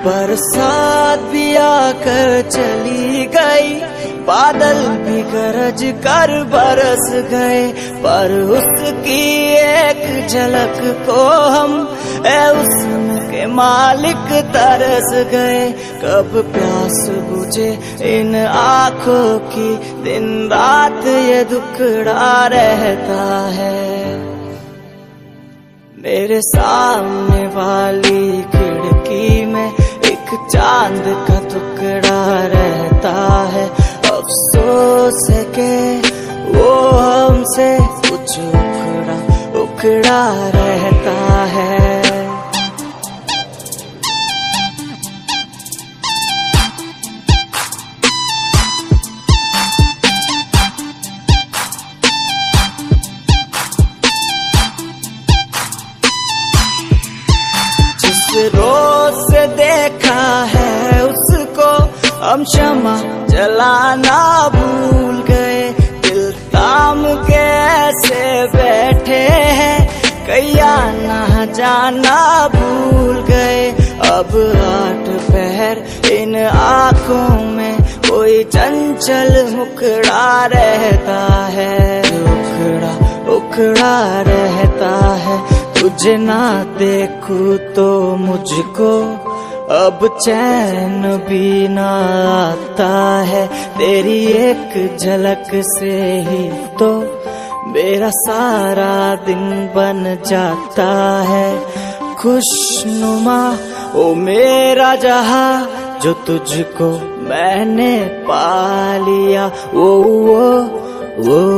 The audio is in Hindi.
बरसात भी आकर चली गई, बादल भी गरज कर बरस गए, पर उसकी एक झलक को हम हुस्न के मालिक तरस गए। कब प्यास बुझे इन आँखों की, दिन रात ये दुखड़ा रहता है। मेरे सामने वाली खिड़की में एक चांद का टुकड़ा रहता है। अफसोस है कि वो हमसे कुछ उखड़ा उखड़ा रहता है। रोज से देखा है उसको हम क्षमा जलाना भूल गए, दिल ताम के ऐसे बैठे हैं कैया ना जाना भूल गए। अब 8 पहर इन आँखों में कोई चंचल मुखड़ा रहता है, उखड़ा उखड़ा रहता है। तुझे ना देखूं तो मुझको अब चैन भी ना आता है, तेरी एक झलक से ही तो मेरा सारा दिन बन जाता है। खुशनुमा ओ मेरा जहां जो तुझको मैंने पा लिया, वो